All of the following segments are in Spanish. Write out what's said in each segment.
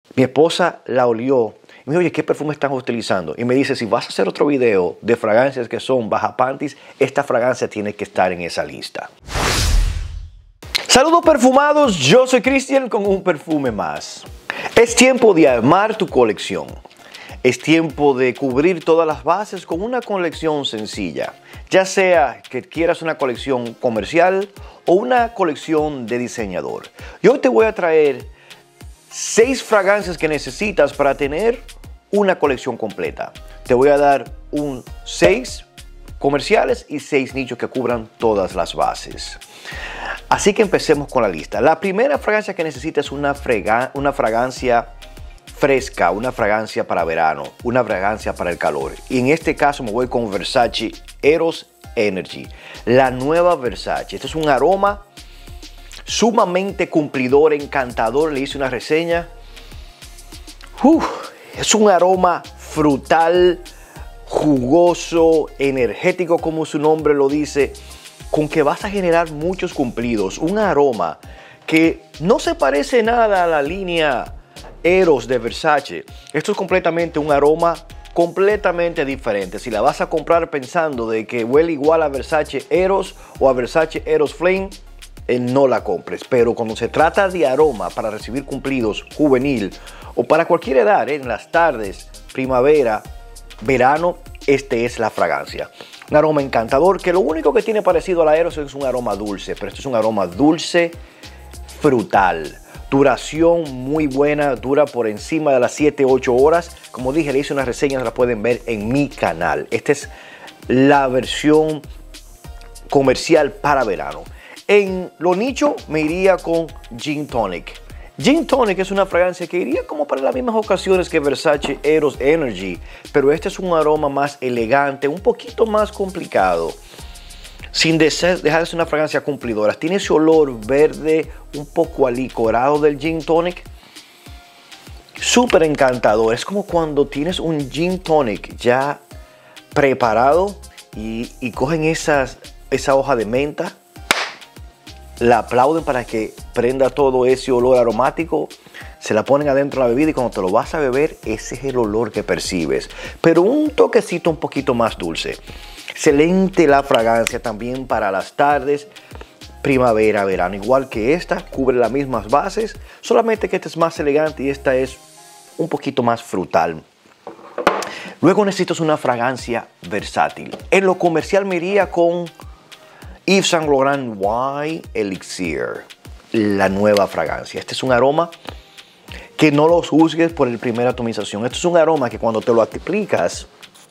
Mi esposa la olió y me dijo, oye, ¿qué perfume estás utilizando? Y me dice, si vas a hacer otro video de fragancias que son baja panties, esta fragancia tiene que estar en esa lista. Saludos perfumados, yo soy Cristian con un perfume más. Es tiempo de armar tu colección. Es tiempo de cubrir todas las bases con una colección sencilla. Ya sea que quieras una colección comercial o una colección de diseñador. Y hoy te voy a traer 6 fragancias que necesitas para tener una colección completa. Te voy a dar 6 comerciales y 6 nichos que cubran todas las bases. Así que empecemos con la lista. La primera fragancia que necesitas es una fragancia fresca, una fragancia para verano, una fragancia para el calor. Y en este caso me voy con Versace Eros Energy, la nueva Versace. Este es un aroma sumamente cumplidor, encantador. Le hice una reseña. Es un aroma frutal, jugoso, energético, como su nombre lo dice, con que vas a generar muchos cumplidos. Un aroma que no se parece nada a la línea Eros de Versace. Esto es completamente un aroma completamente diferente. Si la vas a comprar pensando de que huele igual a Versace Eros o a Versace Eros Flame, no la compres. Pero cuando se trata de aroma para recibir cumplidos juvenil o para cualquier edad, en las tardes, primavera, verano, este es la fragancia. Un aroma encantador que lo único que tiene parecido a la Eros es un aroma dulce, pero esto es un aroma dulce frutal. Duración muy buena, dura por encima de las 7-8 horas. Como dije, le hice unas reseñas, la pueden ver en mi canal. Esta es la versión comercial para verano. En lo nicho me iría con Gin Tonic. Gin Tonic es una fragancia que iría como para las mismas ocasiones que Versace Eros Energy, pero este es un aroma más elegante, un poquito más complicado, sin dejar de ser una fragancia cumplidora. Tiene ese olor verde, un poco alicorado del Gin Tonic, súper encantador. Es como cuando tienes un Gin Tonic ya preparado y cogen esa hoja de menta, la aplauden para que prenda todo ese olor aromático, se la ponen adentro de la bebida y cuando te lo vas a beber, ese es el olor que percibes. Pero un toquecito un poquito más dulce. Excelente la fragancia también para las tardes, primavera, verano. Igual que esta, cubre las mismas bases, solamente que esta es más elegante y esta es un poquito más frutal. Luego necesitas una fragancia versátil. En lo comercial me iría con Yves Saint Laurent White Elixir, la nueva fragancia. Este es un aroma que no lo juzgues por el primera atomización. Este es un aroma que cuando te lo aplicas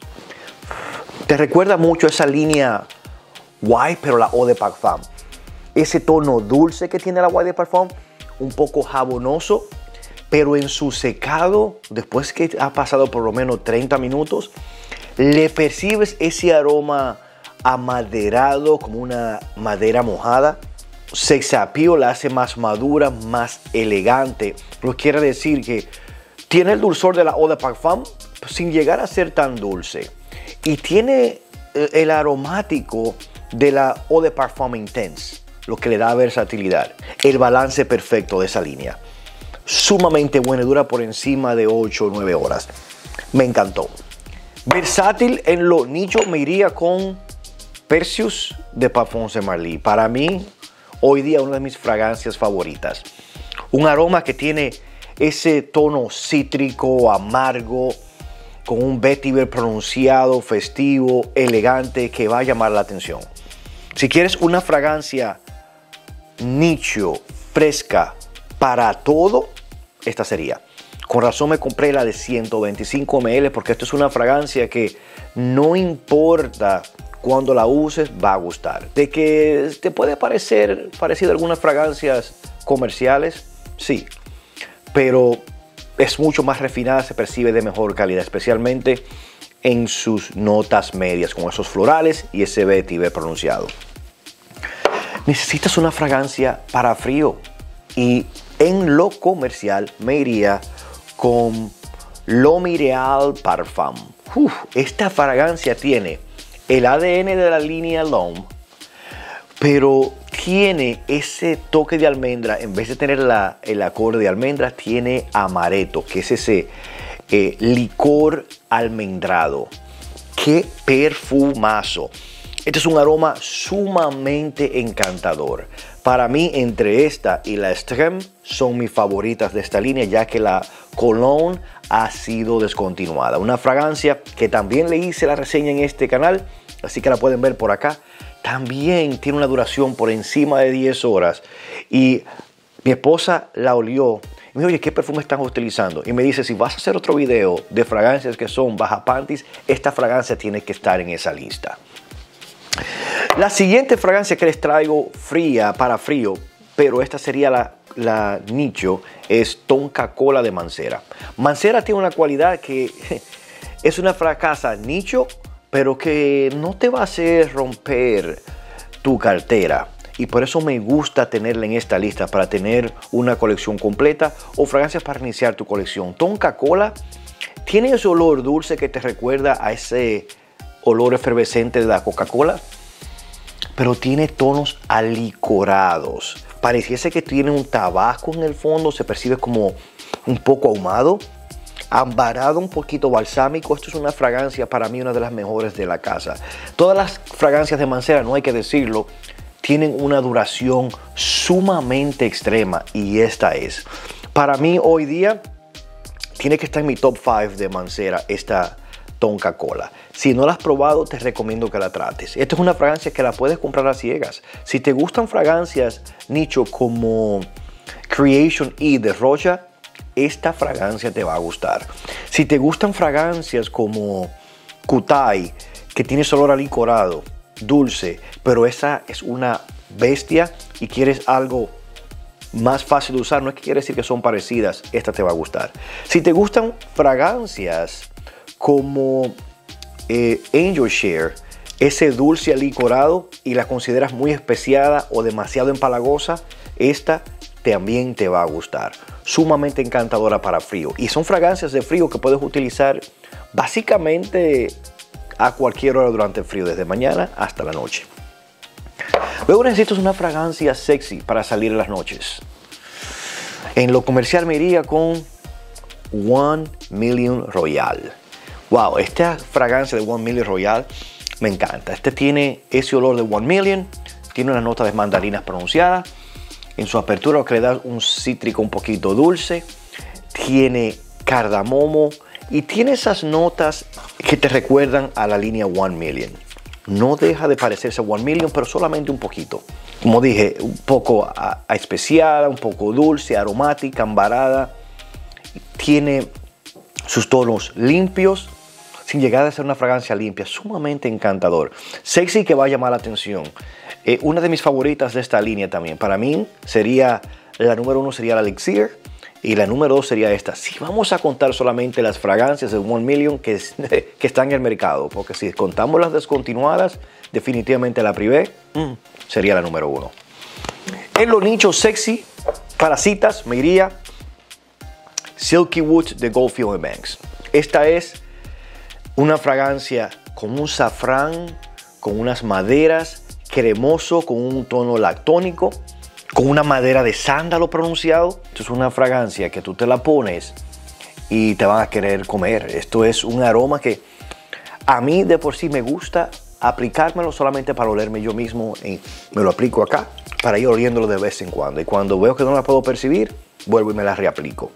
te recuerda mucho esa línea White, pero la Eau de Parfum. Ese tono dulce que tiene la White de Parfum, un poco jabonoso, pero en su secado, después que ha pasado por lo menos 30 minutos, le percibes ese aroma amaderado, como una madera mojada. Sex appeal la hace más madura, más elegante. Lo que quiere decir que tiene el dulzor de la Eau de Parfum sin llegar a ser tan dulce. Y tiene el aromático de la Eau de Parfum Intense, lo que le da versatilidad. El balance perfecto de esa línea. Sumamente buena, dura por encima de 8 o 9 horas. Me encantó. Versátil en lo nicho me iría con Perseus de Parfums de Marly. Para mí, hoy día, una de mis fragancias favoritas. Un aroma que tiene ese tono cítrico, amargo, con un vetiver pronunciado, festivo, elegante, que va a llamar la atención. Si quieres una fragancia nicho, fresca, para todo, esta sería. Con razón me compré la de 125 ml porque esto es una fragancia que no importa cuando la uses, va a gustar. De que te puede parecer parecido a algunas fragancias comerciales, sí, pero es mucho más refinada, se percibe de mejor calidad, especialmente en sus notas medias, con esos florales y ese vetiver pronunciado. Necesitas una fragancia para frío y en lo comercial me iría con L'Homme Ideal Parfum. Esta fragancia tiene el ADN de la línea L'Homme, pero tiene ese toque de almendra. En vez de tener el acorde de almendra, tiene amaretto, que es ese licor almendrado. ¡Qué perfumazo! Este es un aroma sumamente encantador. Para mí, entre esta y la Extreme son mis favoritas de esta línea, ya que la Cologne ha sido descontinuada. Una fragancia que también le hice la reseña en este canal, así que la pueden ver por acá. También tiene una duración por encima de 10 horas. Y mi esposa la olió. Y me dijo, oye, ¿qué perfume estás utilizando? Y me dice, si vas a hacer otro video de fragancias que son baja panties, esta fragancia tiene que estar en esa lista. La siguiente fragancia que les traigo fría para frío, pero esta sería la nicho, es Tonka Cola de Mancera. Mancera tiene una cualidad que es una fragancia nicho, pero que no te va a hacer romper tu cartera. Y por eso me gusta tenerla en esta lista, para tener una colección completa o fragancias para iniciar tu colección. Tonka Cola tiene ese olor dulce que te recuerda a ese olor efervescente de la Coca-Cola, pero tiene tonos alicorados. Pareciese que tiene un tabasco en el fondo, se percibe como un poco ahumado, ambarado, un poquito balsámico. Esto es una fragancia para mí una de las mejores de la casa. Todas las fragancias de Mancera, no hay que decirlo, tienen una duración sumamente extrema, y esta es. Para mí hoy día tiene que estar en mi top 5 de Mancera esta Tonka Cola. Si no la has probado, te recomiendo que la trates. Esta es una fragancia que la puedes comprar a ciegas. Si te gustan fragancias nicho como Creation E de Rocha, esta fragancia te va a gustar. Si te gustan fragancias como Kutai, que tiene ese olor alicorado, dulce, pero esa es una bestia y quieres algo más fácil de usar, no es que quiere decir que son parecidas, esta te va a gustar. Si te gustan fragancias como Angel Share, ese dulce alicorado, y la consideras muy especiada o demasiado empalagosa, esta también te va a gustar. Sumamente encantadora para frío, y son fragancias de frío que puedes utilizar básicamente a cualquier hora durante el frío, desde mañana hasta la noche. Luego necesitas una fragancia sexy para salir en las noches. En lo comercial me iría con One Million Royal. Wow, esta fragancia de One Million Royal me encanta. Este tiene ese olor de One Million, tiene una nota de mandarinas pronunciada. En su apertura, lo que le da un cítrico un poquito dulce. Tiene cardamomo y tiene esas notas que te recuerdan a la línea One Million. No deja de parecerse a One Million, pero solamente un poquito. Como dije, un poco especiada, un poco dulce, aromática, ambarada. Tiene sus tonos limpios, sin llegar a ser una fragancia limpia, sumamente encantador. Sexy, que va a llamar la atención. Una de mis favoritas de esta línea también, para mí sería, la número 1 sería la Elixir, y la número 2 sería esta. Si vamos a contar solamente las fragancias de One Million que están en el mercado, porque si contamos las descontinuadas, definitivamente la Privé sería la número 1. En los nichos sexy, para citas, me iría Silky Wood de Goldfield Banks. Esta es una fragancia con un safrán, con unas maderas, cremoso, con un tono lactónico, con una madera de sándalo pronunciado. Esto es una fragancia que tú te la pones y te van a querer comer. Esto es un aroma que a mí de por sí me gusta aplicármelo solamente para olerme yo mismo, y me lo aplico acá para ir oliéndolo de vez en cuando. Y cuando veo que no la puedo percibir, vuelvo y me la reaplico.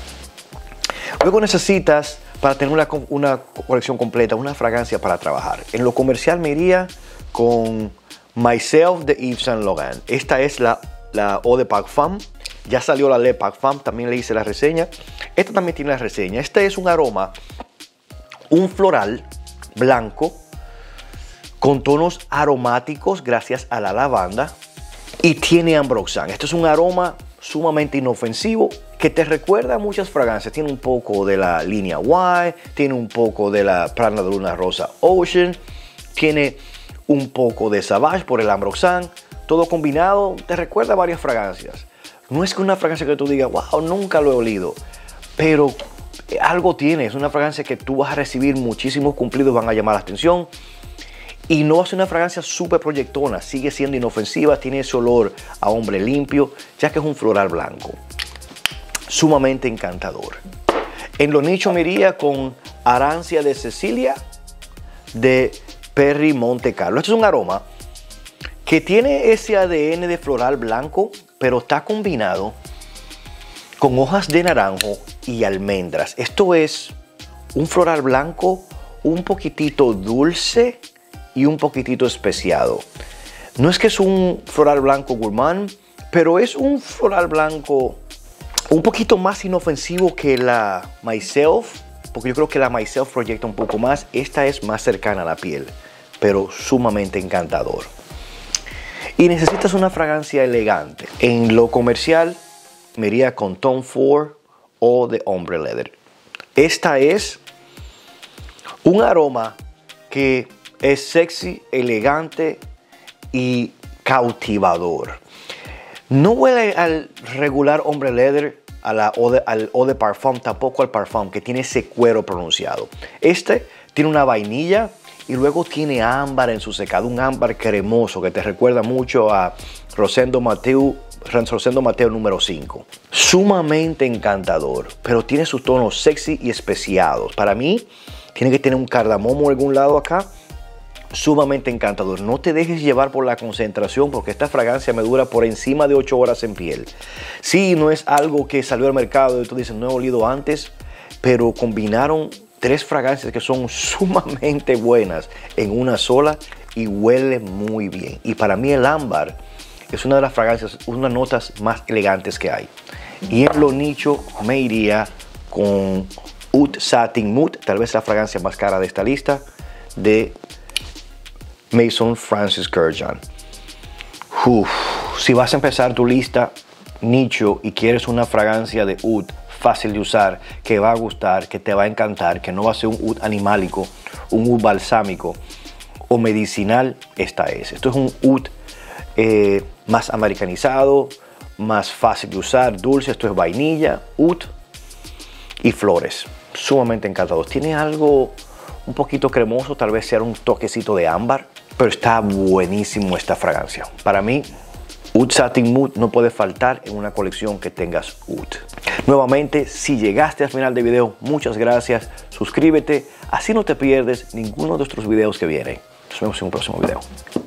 Luego necesitas, para tener una colección completa, una fragancia para trabajar. En lo comercial me iría con Myself de Yves Saint Laurent. Esta es la Eau de Parfum. Ya salió la Le Parfum, también le hice la reseña. Esta también tiene la reseña. Este es un aroma, un floral blanco con tonos aromáticos gracias a la lavanda, y tiene ambroxan. Este es un aroma sumamente inofensivo que te recuerda a muchas fragancias. Tiene un poco de la línea Y, tiene un poco de la Prada de Luna Rosa Ocean, tiene un poco de Savage por el ambroxan. Todo combinado te recuerda a varias fragancias. No es que una fragancia que tú digas, wow, nunca lo he olido, pero algo tiene. Es una fragancia que tú vas a recibir muchísimos cumplidos, van a llamar la atención. Y no hace una fragancia súper proyectona, sigue siendo inofensiva, tiene ese olor a hombre limpio, ya que es un floral blanco. Sumamente encantador. En lo nicho me iría con Arancia de Cecilia de Perry Monte Carlo. Este es un aroma que tiene ese ADN de floral blanco, pero está combinado con hojas de naranjo y almendras. Esto es un floral blanco un poquitito dulce y un poquitito especiado. No es que es un floral blanco gourmand, pero es un floral blanco un poquito más inofensivo que la Myself, porque yo creo que la Myself proyecta un poco más. Esta es más cercana a la piel, pero sumamente encantador. Y necesitas una fragancia elegante. En lo comercial me iría con Tom Ford o de Ombre Leather. Esta es un aroma que es sexy, elegante y cautivador. No huele al regular Ombre Leather, al eau de parfum, tampoco al parfum, que tiene ese cuero pronunciado. Este tiene una vainilla y luego tiene ámbar en su secado, un ámbar cremoso que te recuerda mucho a Rosendo Mateo número 5. Sumamente encantador, pero tiene sus tonos sexy y especiados. Para mí, tiene que tener un cardamomo en algún lado acá. Sumamente encantador. No te dejes llevar por la concentración, porque esta fragancia me dura por encima de 8 horas en piel. Sí, no es algo que salió al mercado y tú dices, no he olido antes, pero combinaron 3 fragancias que son sumamente buenas en una sola y huele muy bien. Y para mí el ámbar es una de las fragancias, una de las notas más elegantes que hay. Y en lo nicho me iría con Oud Satin Mood, tal vez la fragancia más cara de esta lista, de Maison Francis Kurkdjian. Si vas a empezar tu lista nicho y quieres una fragancia de oud fácil de usar, que va a gustar, que te va a encantar, que no va a ser un oud animálico, un oud balsámico o medicinal, esta es. Esto es un oud más americanizado, más fácil de usar, dulce. Esto es vainilla, oud y flores. Sumamente encantador. Tiene algo un poquito cremoso, tal vez sea un toquecito de ámbar, pero está buenísimo esta fragancia. Para mí, Oud Satin Mood no puede faltar en una colección que tengas oud. Nuevamente, si llegaste al final del video, muchas gracias. Suscríbete, así no te pierdes ninguno de nuestros videos que vienen. Nos vemos en un próximo video.